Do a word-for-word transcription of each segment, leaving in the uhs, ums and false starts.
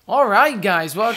All right, guys. Well,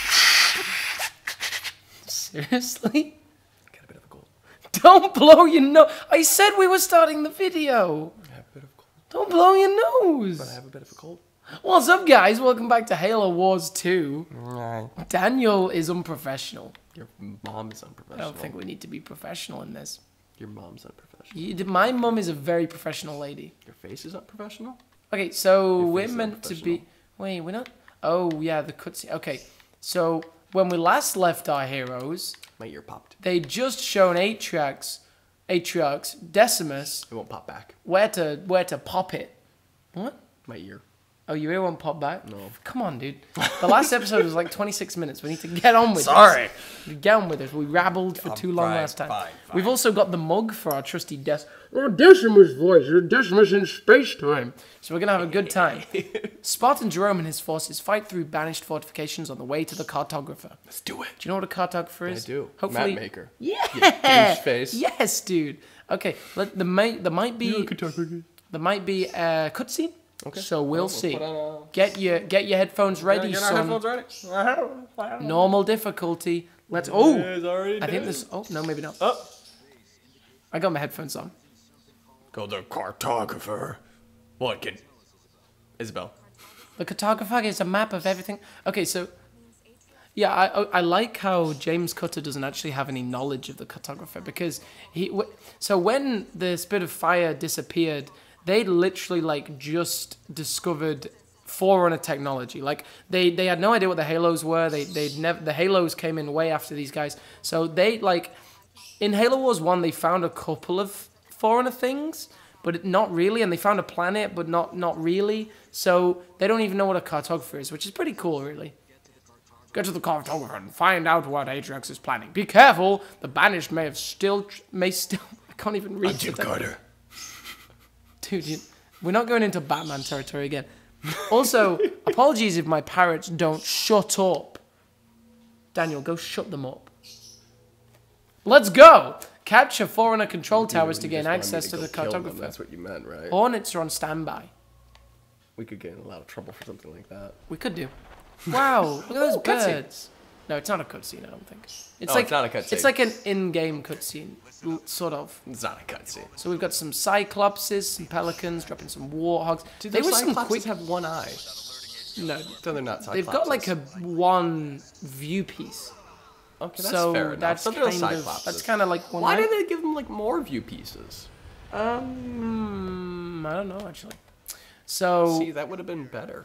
seriously? Got a bit of a cold. Don't blow your nose. I said we were starting the video. I have a bit of a cold. Don't blow your nose. But I have a bit of a cold. What's up, guys? Welcome back to Halo Wars two. Right. Daniel is unprofessional. Your mom is I unprofessional. don't think we need to be professional in this. Your mom's unprofessional. You, my mum is a very professional lady. Your face is unprofessional? Okay, so Your we're face is meant to be... unprofessional. Wait, we're not... Oh, yeah, the cutscene. Okay, so when we last left our heroes, My ear popped. they just shown Atriox, Atriox, Decimus, It won't pop back. where to where to pop it. What? My ear. Oh, your ear won't pop back? No. Come on, dude. The last episode was like twenty-six minutes. We need to get on with Sorry. this. Get on with it. We rabbled for I'm too long fine, last time. fine, fine. We've also got the mug for our trusty Des... Oh, Decimus voice. You're Decimus in space-time. So we're going to have a good time. Spartan Jerome and his forces fight through banished fortifications on the way to the cartographer. Let's do it. Do you know what a cartographer is? I do. Hopefully... Map maker. Yeah. You douche face. Yes, dude. Okay. Let, there, may, there might be... There might be a cutscene. Okay. So we'll Well, see. put on a- Get your get your headphones ready, Get our son. headphones ready? Normal difficulty. Let's. Oh, It's already I think dead. this. Oh no, maybe not. Oh. I got my headphones on. Go the cartographer. What, kid? Isabel. The cartographer is a map of everything. Okay, so yeah, I I like how James Cutter doesn't actually have any knowledge of the cartographer because he. w- So when the Spirit of Fire disappeared, they literally like just discovered Forerunner technology. Like they, they had no idea what the Halos were. They they'd never the Halos came in way after these guys. So they like in Halo Wars one they found a couple of Forerunner things, but it, not really. And they found a planet, but not not really. So they don't even know what a cartographer is, which is pretty cool, really. Go to the cartographer and find out what Atriox is planning. Be careful, the banished may have still may still. I can't even read. Jim today. Carter. Dude, you, we're not going into Batman territory again. Also, apologies if my parrots don't shut up. Daniel, go shut them up. Let's go! Capture Forerunner control towers to You gain just wanted me access to go the kill them, cartographer. That's what you meant, right? Hornets are on standby. We could get in a lot of trouble for something like that. We could do. Wow, look at those Oh, cutscene. birds. No, it's not a cutscene, I don't think. It's Oh, like it's not a cutscene. It's like an in-game cutscene, l- sort of. It's not a cutscene. So we've got some Cyclopses, some Pelicans, dropping some Warhogs. Dude, they those were some Cyclopses quick. have one eye. No, So they're not Cyclopses. they've got like a one view piece. Okay, that's so fair enough. that's So kind they're of Cyclopses. that's kind of like one. Why eye. do they give them like more view pieces? Um, I don't know actually. So See, that would have been better.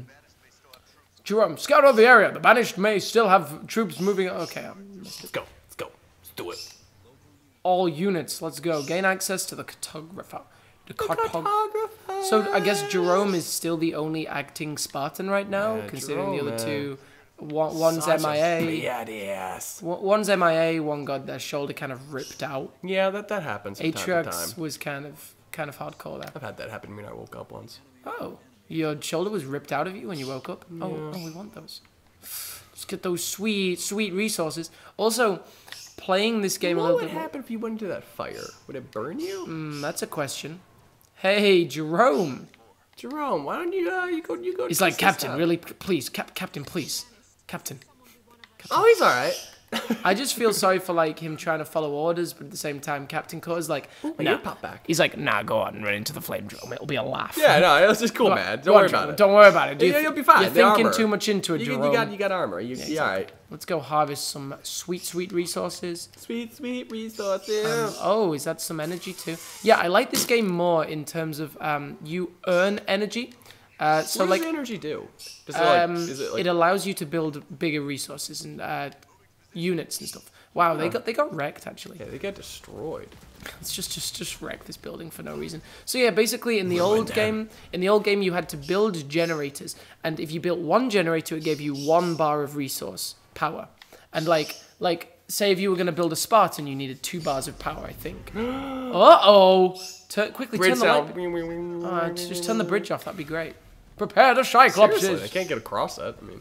Jerome, scout out the area. The banished may still have troops moving. Okay, um, Let's go. Let's go. Let's do it. all units. Let's go. Gain access to the cartographer. The cartographer. So I guess Jerome is still the only acting Spartan right now, Yeah, considering the Jerome, other man. two. One, one's Such M I A. Badass. One- One's M I A. One got their shoulder kind of ripped out. Yeah, that that happens from time to time. Atriox was kind of kind of hardcore there. I've had that happen to me when I woke up once. Oh, your shoulder was ripped out of you when you woke up? Oh, oh, we want those. Let's get those sweet, sweet resources. Also, playing this game a What little would bit more... happen if you went into that fire? Would it burn you? Mm, that's a question. Hey, Jerome. Jerome, why don't you uh, you go you go? He's test like, this Captain, out." really, please, Cap Captain, please. Captain. Oh, he's all right. I just feel sorry for like him trying to follow orders, but at the same time, Captain Carter's like, my nah. ear popped back. He's like, nah, go on and run into the flame drum. It'll be a laugh. Yeah, no, it's just cool, Go on, man. go Don't on, worry Jerome, about it. Don't worry about it. Yeah, You're, you'll be fine. You're The thinking armor. too much into it, You, Jerome. you got you got armor. You, yeah, all right. Let's go harvest some sweet, sweet resources. Sweet, sweet resources. Um, oh, is that some energy too? Yeah, I like this game more in terms of um, you earn energy. Uh, so what like, does energy do? Does it like? um, Is it like? it allows you to build bigger resources and uh, units and stuff. Wow, they got they got wrecked actually. yeah, they get destroyed. Let's just just just wreck this building for no reason. So yeah, basically in the Ruin old them. game, in the old game you had to build generators, and if you built one generator, it gave you one bar of resource power. And like like say if you were gonna build a Spartan, you needed two bars of power, I think. uh oh! Tur quickly Bridge turn the sound. light. Uh, just turn the bridge off. That'd be great. Prepare the Cyclopses. Seriously, they can't get across that. I mean,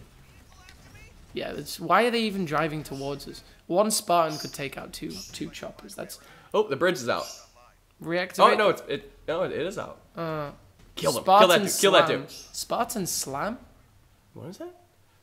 Yeah, that's, why are they even driving towards us? One Spartan could take out two two choppers. That's oh, the bridge is out. reactivate. Oh no, it's it. No, it is out. Uh, Kill them. Spartan Kill that dude. Kill that Slam. dude. Spartan Slam? What is that?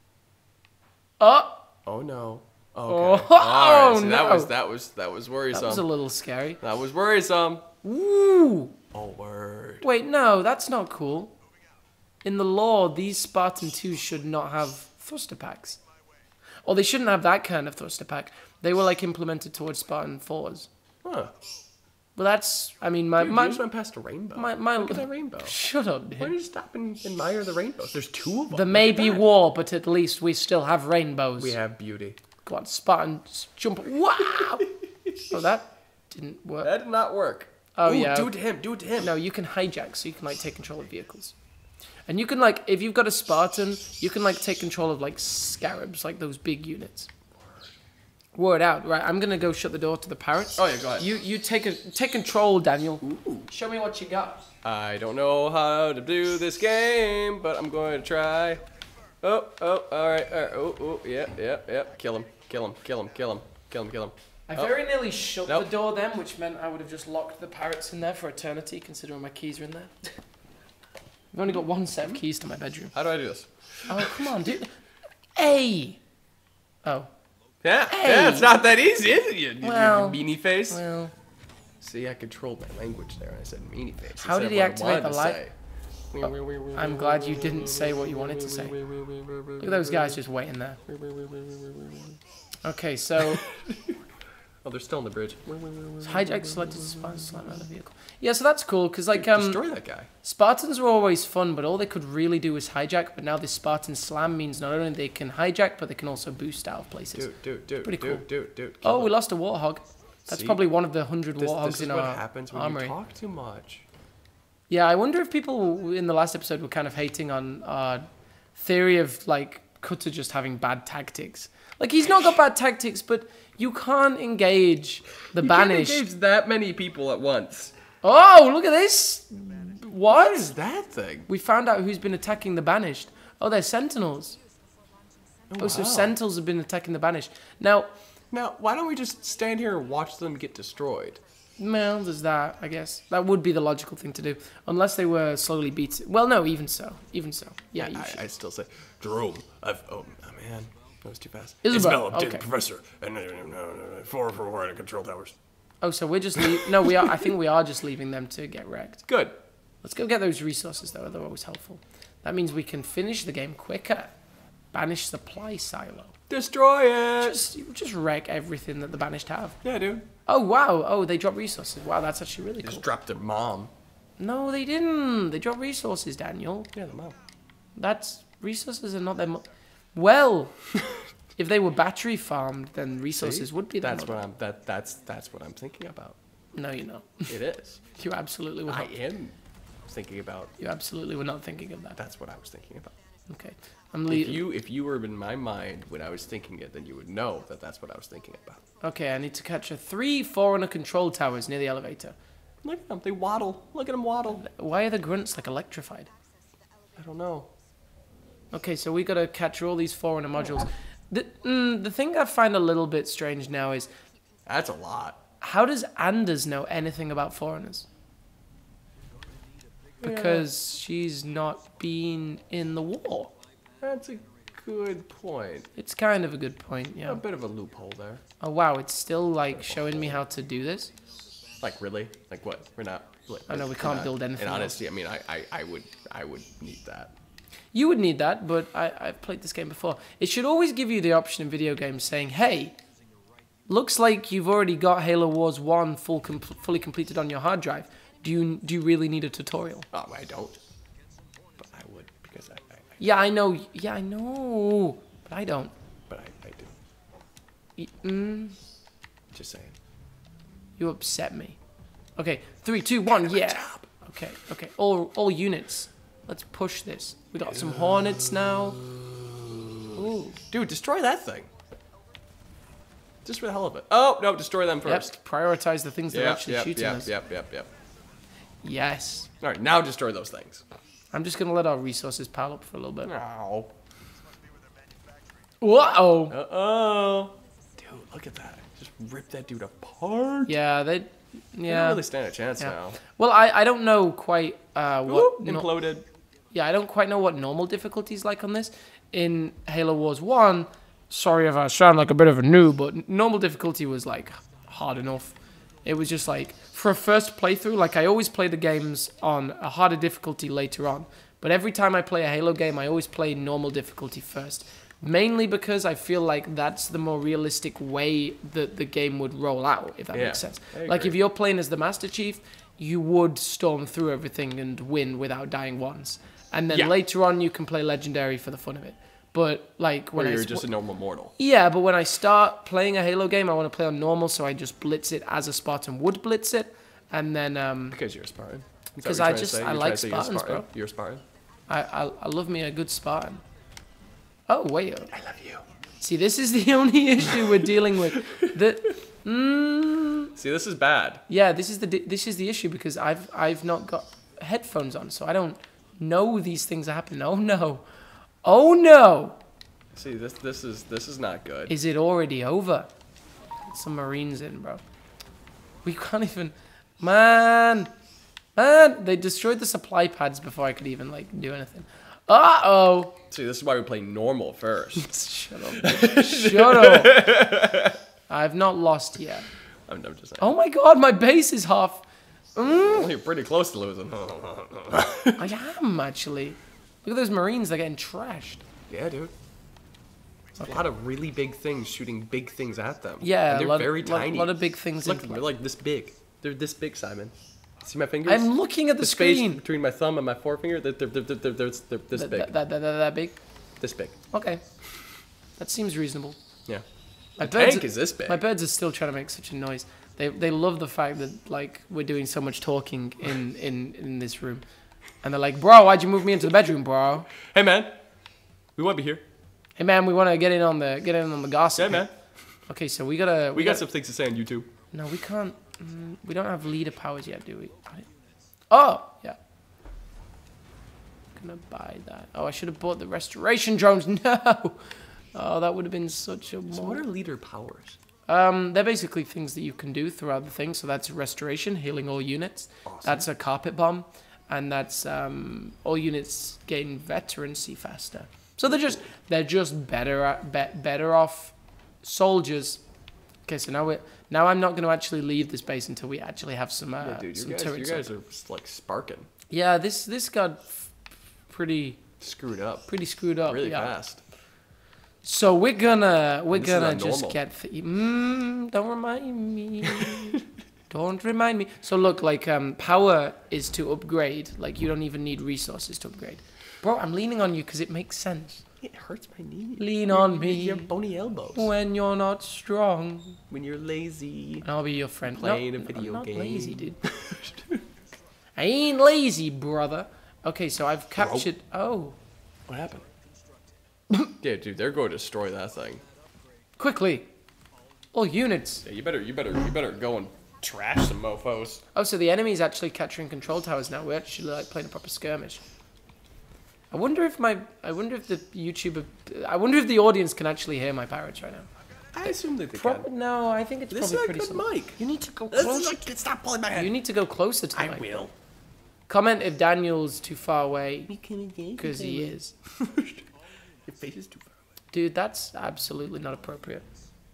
Oh! Oh no. Okay. Oh, All right. So no. that was that was that was worrisome. That was a little scary. That was worrisome. Woo! Oh word. Wait, no, that's not cool. In the law, these Spartan twos should not have thruster packs. Or they shouldn't have that kind of thruster pack. They were like implemented towards Spartan fours. Huh. Well, that's, I mean, my... Dude, my you just went past a rainbow. My, my, Look at that rainbow. Shut up, Why don't dude. you stop and admire the rainbows? There's two of them. There may be war, but at least we still have rainbows. We have beauty. Go on, Spartans, jump. Wow! Oh, that didn't work. That did not work. Oh, Ooh, yeah. Do it to him. Do it to him. No, you can hijack, so you can, like, take control of vehicles. And you can, like, if you've got a Spartan, you can, like, take control of, like, scarabs, like those big units. Word out. Right, I'm going to go shut the door to the parrots. Oh, yeah, go ahead. You you take a, take control, Daniel. Ooh. Show me what you got. I don't know how to do this game, but I'm going to try. Oh, oh, all right, all right. Oh, oh, yeah, yeah, yeah. Kill him, kill him, kill him, kill him, kill him, kill him. I Oh. very nearly shut Nope. the door then, which meant I would have just locked the parrots in there for eternity, considering my keys are in there. I've only got one set of keys to my bedroom. How do I do this? Oh, come on, dude. Hey! Oh. Yeah, Hey. yeah, it's not that easy, is it? You, you, Well, you meanie face. Well, See, I controlled my language there. I said meanie face. How did instead he of what I activate wanted the to light? say. I'm glad you didn't say what you wanted to say. Look at those guys just waiting there. Okay, so Oh, they're still on the bridge. hijack selected Spartan slam out of the vehicle. Yeah, so that's cool because like um Destroy that guy. Spartans were always fun, but all they could really do was hijack. But now this Spartan slam means not only they can hijack, but they can also boost out of places. Dude, dude, dude, Pretty dude, cool. dude, dude. Oh, kill we him. lost a warthog. That's See? probably one of the hundred This, warthogs this is in what our happens when armory. you talk too much. Yeah, I wonder if people in the last episode were kind of hating on our theory of like Cutter just having bad tactics. Like he's not got bad tactics, but you can't engage the You banished. can't engage that many people at once. Oh, look at this! What? What is that thing? We found out who's been attacking the banished. Oh, they're sentinels. Oh, so wow. sentinels have been attacking the banished. Now, Now, why don't we just stand here and watch them get destroyed? well, there's that, I guess. That would be the logical thing to do. Unless they were slowly beaten. Well, no, even so. Even so. Yeah, you I, should. I'd still say, Jerome, I've, oh, oh man, that was too fast. Isabel, Isabel, okay. Professor, and no, no, no, no, four for four at control towers. Oh, so we're just... Le- no, we are. I think we are just leaving them to get wrecked. Good. Let's go get those resources, though. They're always helpful. That means we can finish the game quicker. Banish supply silo. Destroy it! Just, just wreck everything that the banished have. Yeah, dude. Oh, wow. Oh, they drop resources. Wow, that's actually really Just cool. dropped their mom. No, they didn't. They drop resources, Daniel. Yeah, the mom. That's... Resources are not their... Mo- well, if they were battery farmed, then resources See? would be their That's model. what I'm, that, that's, that's what I'm thinking about. No, you're not. It is. You absolutely were I not. am thinking about, You absolutely were not thinking of that. that's what I was thinking about. Okay. I'm If leaving. you, if you were in my mind when I was thinking it, then you would know that that's what I was thinking about. Okay, I need to capture three Forerunner control towers near the elevator. Look at them. They waddle. Look at them waddle. Why are the grunts like electrified? I don't know. Okay, so we gotta capture all these Forerunner modules. The, mm, the thing I find a little bit strange now is, That's a lot. how does Anders know anything about Foreigners? Because she's not been in the war. That's a good point. It's kind of a good point, A yeah. bit of a loophole there. Oh wow, it's still like showing me how to do this. Like really? Like what? We're not. Like, I know, we we're can't not- build anything In else. honesty, I mean, I, I, I would, I would need that. You would need that, but I, I've played this game before. It should always give you the option in video games saying, hey, looks like you've already got Halo Wars one full com fully completed on your hard drive. Do you do you really need a tutorial? Oh, I don't. But I would because I, I, I Yeah, I know. Yeah, I know. But I don't. but I, I do. Y- Mm, Just saying. you upset me. Okay, three, two, one, yeah. Okay, okay. All all units. Let's push this. We got some Hornets now. Ooh. Dude, destroy that thing. Just for the hell of it. Oh no, destroy them first. Yep. Prioritize the things that are Yep, actually yep, shooting yep, us. yep, yep, yep. Yes. All right, now destroy those things. I'm just gonna let our resources pile up for a little bit. No. Whoa! Uh oh. Dude, look at that. Just rip that dude apart. Yeah, they. They Yeah. don't really stand a chance Yeah. now. Well, I I don't know quite uh what. Whoop, no- imploded. yeah, I don't quite know what normal difficulty is like on this. In Halo Wars one, sorry if I sound like a bit of a noob, but normal difficulty was like hard enough. It was just like, for a first playthrough, like I always play the games on a harder difficulty later on. But every time I play a Halo game, I always play normal difficulty first. Mainly because I feel like that's the more realistic way that the game would roll out, if that Yeah, makes sense. I Like agree. if you're playing as the Master Chief, you would storm through everything and win without dying once. And then Yeah. later on, you can play Legendary for the fun of it. But like when Or I you're s- just a normal mortal. yeah, but when I start playing a Halo game, I want to play on normal, so I just blitz it as a Spartan would blitz it, and then um, Because you're a Spartan. Is that what 'Cause you're I trying to just- say? I You're like trying to say you're a Spartans, Spartan? bro. You're a Spartan. I, I I love me a good Spartan. Oh wait, I love you. see, this is the only issue we're dealing with. The mm, See, this is bad. yeah, this is the di- this is the issue because I've I've not got headphones on, so I don't know these things are happening. Oh no, oh no. See, this this is this is not good. Is it already over? Get some Marines in, bro. We can't even... Man! Man! They destroyed the supply pads before I could even, like, do anything. Uh-oh! See, this is why we play normal first. Shut up. Shut up. I've not lost yet. I'm, I'm just saying. Oh my god, my base is half... Mm. Well, you're pretty close to losing. I am, actually. Look at those Marines, they're getting trashed. Yeah, dude. There's a lot of really big things shooting big things at them. Yeah, and they're a lot, very lot, tiny. lot of big things. Look, in they're play. like this big. They're this big, Simon. See my fingers? I'm looking at the, the space screen. between my thumb and my forefinger. They're, they're, they're, they're, they're, they're this That, big. that, that, that, that big? This big. Okay. That seems reasonable. Yeah. My The birds tank are- is this big. My birds are still trying to make such a noise. They they love the fact that like we're doing so much talking in, in, in this room, and they're like, "Bro, why'd you move me into the bedroom, bro? Hey, man. We want to be here. Hey man, we want to get in on the get in on the gossip." Hey, man. Okay, so we gotta. We got gotta- some things to say on YouTube. No, we can't. Mm, we don't have leader powers yet, do we? Right. Oh yeah. Gonna buy that. Oh, I should have bought the restoration drones. No. Oh, that would have been such a. So what are leader powers? Um, they're basically things that you can do throughout the thing. So that's restoration, healing all units. Awesome. That's a carpet bomb, and that's um, all units gain veterancy faster. So they're just they're just better at, be, better off soldiers. Okay, so now we now I'm not going to actually leave this base until we actually have some uh, Yeah, dude, you some guys, you turrets. guys up. are just, like sparking. Yeah, this this got f- pretty Screwed up. pretty screwed up. Really yeah. fast. So we're gonna we're And this is gonna not just normal. get th- mm, don't remind me. Don't remind me. So look, like um, power is to upgrade. Like you don't even need resources to upgrade. Bro, I'm leaning on you because it makes sense. It hurts my knee. Lean on me Your bony elbows. when you're not strong. When you're lazy. And I'll be your friend. Playing no, a video I'm not game. lazy, dude. I ain't lazy, brother. Okay, so I've captured. Oh, What happened? Yeah, dude, they're going to destroy that thing. quickly, all units. Yeah, you better, you better, you better go and trash some mofo's. Oh, so the enemy's actually capturing control towers now. We're actually like playing a proper skirmish. I wonder if my, I wonder if the YouTuber, I wonder if the audience can actually hear my parrots right now. I assume that they Pro- can. no, I think it's This probably is a pretty good solid. mic. You need to go This closer. is like, stop pulling my head. You need to go closer to the I mic. will. Comment if Daniel's too far away, because he is. Your face is too far away. Dude, that's absolutely not appropriate.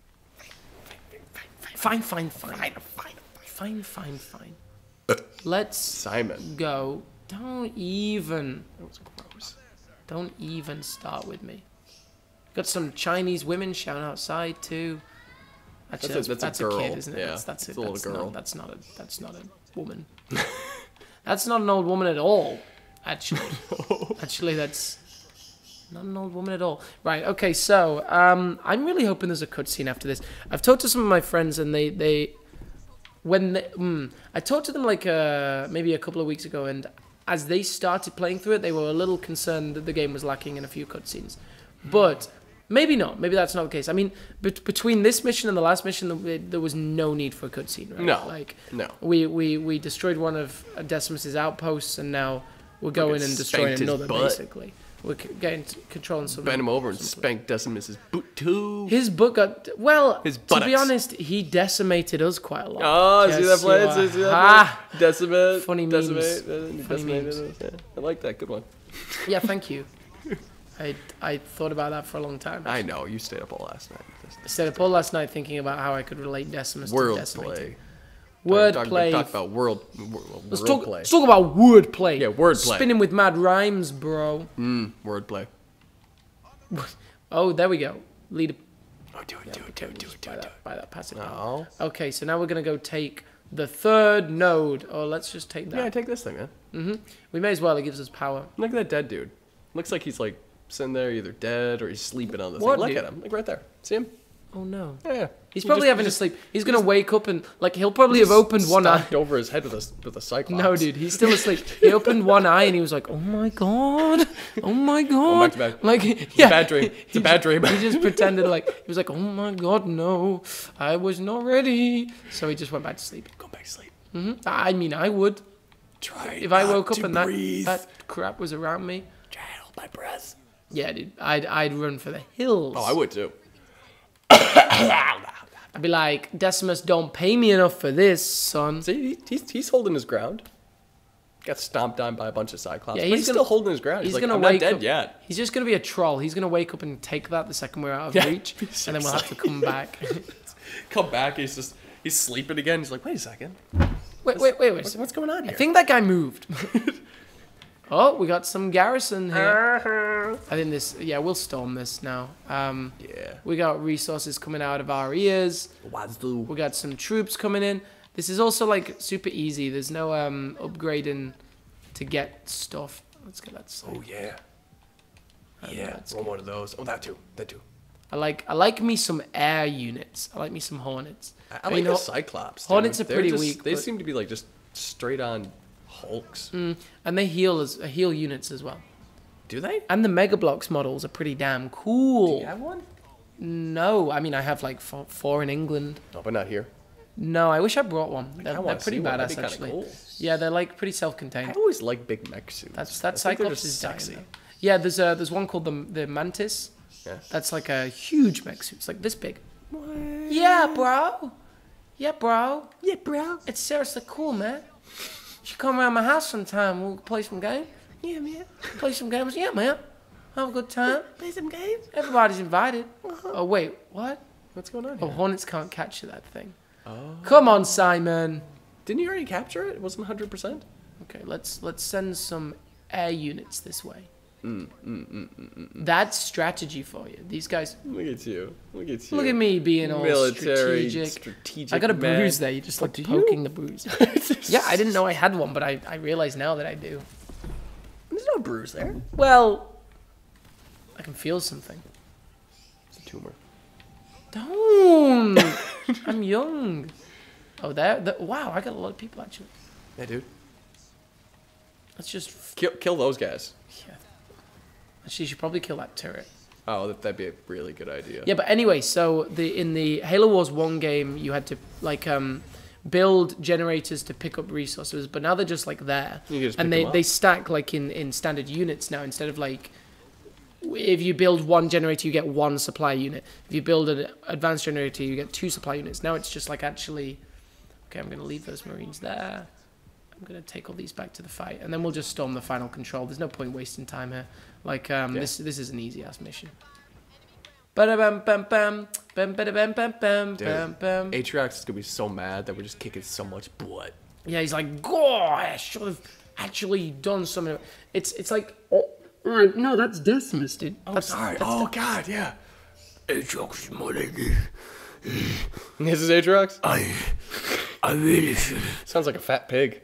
Fine, fine, fine. Fine, fine, fine, fine, fine. Let's Simon. go. Don't even, That was gross. don't even start with me. Got some Chinese women shouting outside too. Actually, That's a- that's, that's a that's a, girl. kid, isn't it? Yeah, that's, that's, it's a, a little that's girl. Not, that's not a. That's not a woman. That's not an old woman at all. Actually, actually, that's not an old woman at all. Right. Okay. So, um, I'm really hoping there's a cutscene after this. I've talked to some of my friends, and they they when they, mm, I talked to them like uh, maybe a couple of weeks ago, and as they started playing through it, they were a little concerned that the game was lacking in a few cutscenes, but. Maybe not. Maybe that's not the case. I mean, bet between this mission and the last mission, there- there was no need for a cutscene, right? No. Like, No. we, we, we destroyed one of Decimus's outposts, and now we're going and destroying spanked his another, butt. basically. We're c- getting t- controlling some... Bend him over and some- spank Decimus's boot too. His book got... Well, His to be buttocks. honest, he decimated us quite a lot. Oh, see that Just play? so, See, see that ah, play? Decimate. Funny memes. Decimate. uh, Funny decimate, memes. uh, yeah. I like that. Good one. Yeah, thank you. I, I thought about that for a long time. I know, you stayed up all last night. I stayed up all last night thinking about how I could relate Decimus Word to Decimated. play. Wordplay. Talk, talk about world, world let's, talk, play. let's talk about wordplay. Yeah, wordplay. Spinning with mad rhymes, bro. Mm, wordplay. Oh, there we go. Lead. Oh, do it, Yeah, do it, do it, do it, do buy it, do that, it. buy that passive. No. Okay, so now we're gonna go take the third node. Oh, let's just take that. Yeah, take this thing, man. Mm-hmm. We may as well. It gives us power. Look at that dead dude. Looks like he's like sitting there, either dead or he's sleeping on the What thing. Look dude? at him, like right there. See him? Oh no. Yeah, yeah. He's He probably just- having he a just- sleep. He's gonna wake up and like he'll probably have opened one eye. stomped over his head with a with a cyclops. No, dude, he's still asleep. He opened one eye and he was like, "Oh my god, oh my god!" back to bed. Like, It's yeah, a bad dream. It's he a bad just- dream. He just pretended like he was like, "Oh my god, no, I was not ready." So he just went back to sleep. Go back to sleep. hmm I mean, I would Try if I not woke up to and that breathe. that crap was around me. Try to hold my breath. Yeah, dude, I'd I'd run for the hills. Oh, I would too. I'd be like, Decimus, don't pay me enough for this, son. See, he, he's he's holding his ground. Got stomped on by a bunch of cyclops. Yeah, but he's he's gonna- still holding his ground. He's, He's like, gonna I'm wake not dead up. yet. He's just gonna be a troll. He's gonna wake up and take that the second we're out of Yeah, reach, and then we'll have to come back. Come back. He's just he's sleeping again. He's like, wait a second. Wait, wait, wait, wait. What's, what's going on I here? think that guy moved. Oh, we got some garrison here. I think this, yeah, we'll storm this now. Um, Yeah. we got resources coming out of our ears. Wazoo. We got some troops coming in. This is also like super easy. There's no um, upgrading to get stuff. Let's get that. Oh yeah. I don't know, Yeah. that's Roll one of those. Oh, that too. That too. I like I like me some air units. I like me some hornets. I, I mean, like the ho- cyclops. dude. Hornets are They're pretty just- weak, They but- seem to be like just straight on hulks. Mm, and they heal as uh, heal units as well. Do they? And the Mega Blocks models are pretty damn cool. Do you have one? No, I mean I have like four, four in England. No, but not here. No, I wish I brought one. They're, I they're wanna pretty see one. badass That'd be kinda actually. cool. Yeah, they're like pretty I self-contained. always like big mech suits. That's that I think they're Cyclops just is dying. sexy. though. Yeah, there's a there's one called the the Mantis. Yeah. That's like a huge mech suit. It's like this big. Yeah, bro. Yeah, bro. Yeah, bro. It's seriously cool, man. You should come around my house sometime. We'll play some games. Yeah, man. Play some games. Yeah, man. Have a good time. Play some games. Everybody's invited. Oh wait, what? What's going on Oh, here? Hornets can't catch that thing. Oh. Come on, Simon. Didn't you already capture it? It wasn't one hundred percent? Okay, let's let's send some air units this way. Mm, mm, mm, mm, mm. That's strategy for you. These guys. Look at you. Look at you. Look at me being all Military, strategic. strategic I got a man. bruise there. You just like do you? poking the bruise. Yeah, I didn't know I had one, but I, I realize now that I do. There's no bruise there. Well, I can feel something. It's a tumor. Don't. I'm young. Oh, there. that- Wow, I got a lot of people actually. Yeah, dude. Let's just. Kill, kill those guys. Yeah. Actually, you should probably kill that turret. Oh, that, that'd be a really good idea. Yeah, but anyway, so the in the Halo Wars one game, you had to like um, build generators to pick up resources, but now they're just like there, You can just and pick they, them they up. stack like in, in standard units now instead of like if you build one generator, you get one supply unit. If you build an advanced generator, you get two supply units. Now it's just like actually, okay, I'm gonna leave those Marines there. I'm gonna take all these back to the fight, and then we'll just storm the final control. There's no point wasting time here. Like um, Yeah. this this is an easy ass mission. Ba-da-bam, bam, bam, bam, ba-da-bam, bam, bam, Dude, bam, bam. Atriox is gonna be so mad that we're just kicking so much butt. Yeah, he's like, God, I should have actually done something. It's it's like, oh, right, no, that's Decimus, dude. Oh, that's, sorry. that's Oh, God, yeah. Atriox is more like this. This is Atriox? I, I really should. Sounds like a fat pig.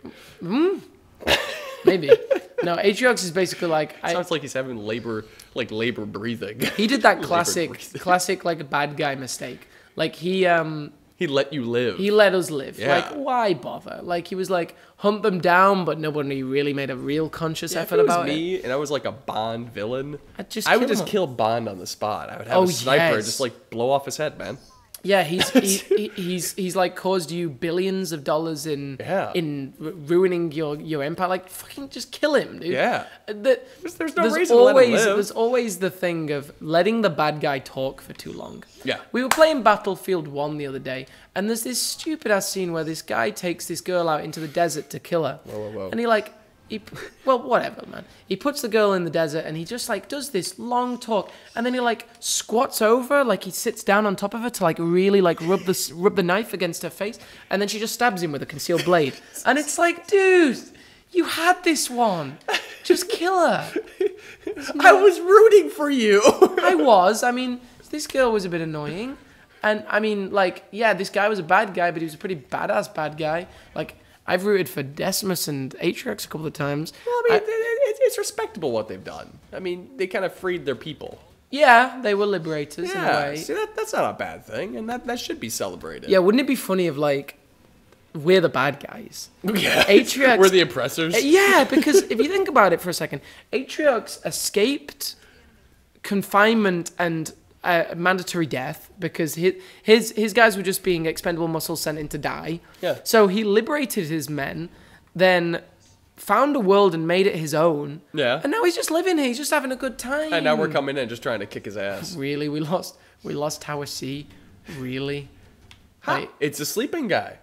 maybe. No, Atriox is basically like I, Sounds like he's having labor, like labor breathing. he did that Labor classic, breathing. classic like bad guy mistake. Like he um He let you live. he let us live. Yeah. Like why bother? Like he was like hunt them down, but nobody really made a real conscious Yeah, if effort it was about it. me and I was like a Bond villain, I'd just I would kill just him. kill Bond on the spot. I would have Oh, a sniper yes. just like blow off his head, man. Yeah, he's he, he, he's he's like caused you billions of dollars in Yeah. in ru- ruining your your empire. Like fucking just kill him, dude. Yeah. The, There's, there's no there's reason to let always him live. there's always the thing of letting the bad guy talk for too long. Yeah. We were playing Battlefield One the other day, and there's this stupid ass scene where this guy takes this girl out into the desert to kill her, Whoa, whoa, whoa. and he like he, well, whatever, man. He puts the girl in the desert, and he just like does this long talk, and then he like squats over, like he sits down on top of her to like really like rub the rub the knife against her face, and then she just stabs him with a concealed blade, and it's like, dude, you had this one, just kill her. I was rooting for you. I was. I mean, this girl was a bit annoying, and I mean, like, yeah, this guy was a bad guy, but he was a pretty badass bad guy, like. I've rooted for Decimus and Atriox a couple of times. Well, I mean, I, it, it, it's respectable what they've done. I mean, they kind of freed their people. Yeah, they were liberators Yeah, in a way. see, that, that's not a bad thing, and that, that should be celebrated. Yeah, wouldn't it be funny if, like, we're the bad guys? Yeah, Atriox... we're the oppressors. Yeah, because if you think about it for a second, Atriox escaped confinement and uh, mandatory death because his, his, his guys were just being expendable muscles sent in to die. Yeah. So he liberated his men, then found a world and made it his own. Yeah. And now he's just living here. He's just having a good time. And now we're coming in just trying to kick his ass. Really? We lost we lost Tower C? Really? Huh? Like, It's a sleeping guy.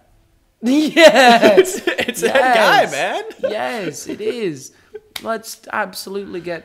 yes! It's, it's Yes. that guy, man. Yes, it is. Let's absolutely get...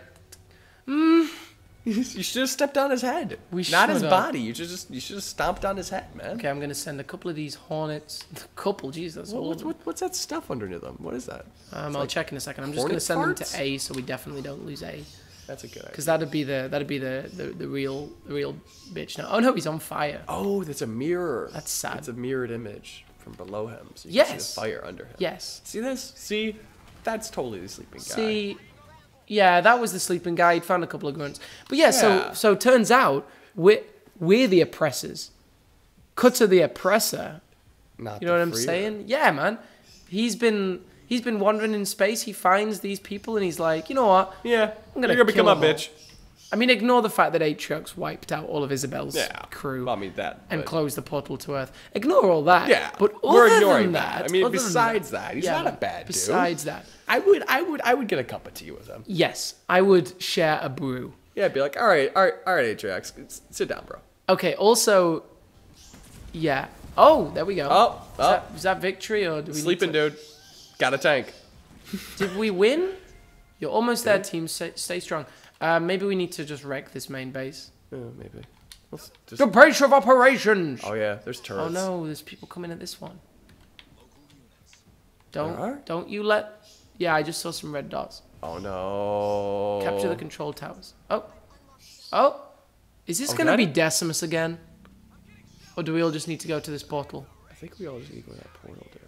You should have stepped on his head. We Not his should've. body. You should just you should have stomped on his head, man. Okay, I'm going to send a couple of these hornets. A couple, jeez, that's What, all. what's, what, what's that stuff underneath them? What is that? Um, I'll like check in a second. I'm just going hornet to send them farts? to A so we definitely don't lose A. That's a good idea. Because that'd be the that'd be the, the, the real the real bitch now. Oh no, he's on fire. Oh, that's a mirror. That's sad. It's a mirrored image from below him. So you Yes. can see the fire under him. Yes. See this? See? That's totally the sleeping guy. See, yeah, that was the sleeping guy. He'd found a couple of grunts. But yeah, so Yeah. so turns out we're we're the oppressors. Cut to the oppressor. Not You know the what I'm freer. saying? Yeah, man. He's been he's been wandering in space. He finds these people and he's like, you know what? Yeah. I'm gonna You're gonna become kill a them all. bitch. I mean, ignore the fact that Atriox wiped out all of Isabel's Yeah. crew Well, I mean that. and but- closed the portal to Earth. Ignore all that. Yeah, but we're other ignoring than that. that. I mean, other than besides that, he's not a bad dude. Besides that, I would, I would, I would get a cup of tea with him. yes, I would share a brew. Yeah, I'd be like, all right, all right, all right, Atriox, s- sit down, bro. Okay. Also, yeah. Oh, there we go. Oh, is, oh. that, is that victory or do we Sleeping, need to, dude. Got a tank. Did we win? You're almost there, team. Stay, stay strong. Uh, maybe we need to just wreck this main base. Oh, maybe. Let's just. The base of operations. Oh yeah, there's turrets. Oh no, there's people coming at this one. There are? Don't don't you let. Yeah, I just saw some red dots. Oh no. Capture the control towers. Oh, oh, is this Oh, gonna that- be Decimus again, or do we all just need to go to this portal? I think we all just need to go to that portal, dude.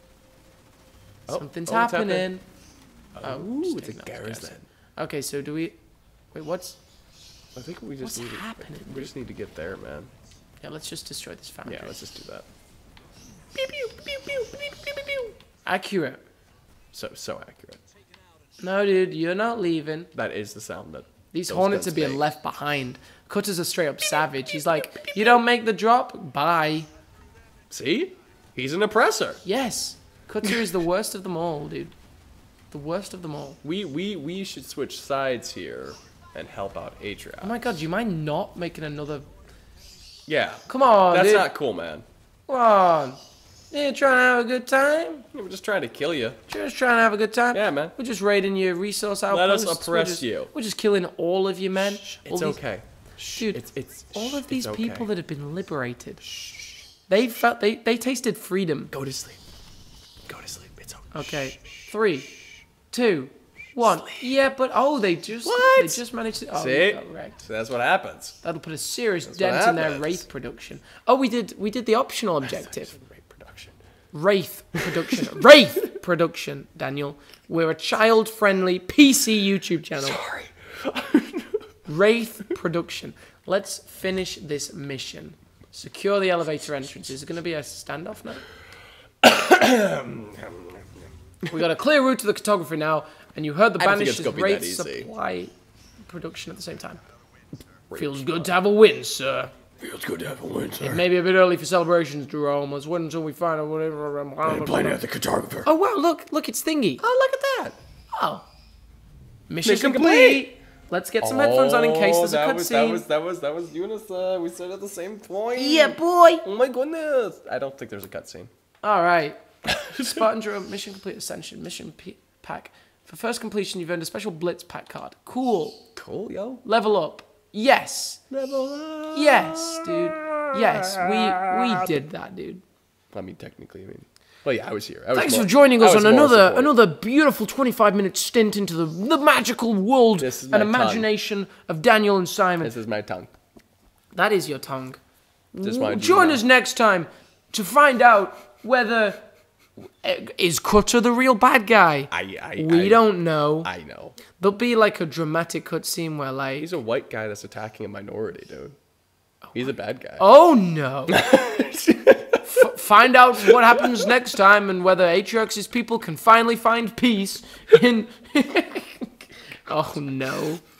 Oh, Something's oh, it's happening. Oh, just Ooh, it's a taking out the garrison. garrison. Okay, so do we? Wait, what's? I think we just What's need happening, to. We just need to get there, man. Yeah, let's just destroy this foundry. Yeah, let's just do that. Accurate. So so accurate. No, dude, you're not leaving. That is the sound that. These those hornets are guns being make. left behind. Cutter's a straight up savage. He's like, you don't make the drop? Bye. See, he's an oppressor. Yes. Cutter is the worst of them all, dude. The worst of them all. We we we should switch sides here and help out Atriox. Oh my god, do you mind not making another... Yeah. Come on, That's dude. not cool, man. Come on. You trying to have a good time? Yeah, we're just trying to kill you. Just trying to have a good time? Yeah, man. We're just raiding your resource outposts. us We're oppress just- you. We're just killing all of you men. All It's these- okay. Dude, It's it's all shh, of these it's people okay. that have been liberated, they felt they, they tasted freedom. Go to sleep. Go to sleep. It's okay. Okay, three, two, one. Yeah, but oh, they just What? they just managed to. Oh, See? we got wrecked. So that's what happens. That'll put a serious what dent in their happens. wraith production. Oh, we did we did the optional objective. Great production. Wraith production. Wraith production. Daniel, we're a child-friendly P C YouTube channel. Sorry. Wraith production. Let's finish this mission. Secure the elevator entrance. Is it going to be a standoff now? We got a clear route to the cartography now, and you heard the I don't think it's banishes gonna be Wraith that easy. supply production at the same time. Feels good to have a win, sir. Feels good to have a win, sir. It may be a bit early for celebrations, Jerome. Let's wait until we find out whatever. I'm playing at the cartographer. Oh wow! Look, look, it's Thingy. Oh, look at that. Oh, mission, Mission complete. complete. Let's get some headphones on in case there's a that was, that cutscene. was that was that was Eunice. Uh, we said at the same point. Yeah, boy. Oh my goodness. I don't think there's a cutscene. All right. Spartan Jerome, mission complete, Ascension, mission p- pack. For first completion, you've earned a special Blitz pack card. Cool. Cool, yo. Level up. Yes. Level up. Yes, dude. Yes, we we did that, dude. I mean, technically, I mean... Well, yeah, I was here. I was Thanks more, for joining I us was on moral another support. another beautiful twenty-five minute stint into the, the magical world This is and my imagination of Daniel and Simon. This is my tongue. That is your tongue. Just my Join us next time to find out whether... Is Cutter the real bad guy? I, I, we I, don't know. I know. There'll be like a dramatic cutscene where like... He's a white guy that's attacking a minority, dude. He's a bad guy. Oh no. F- find out what happens next time and whether Atriox's people can finally find peace in... Oh no.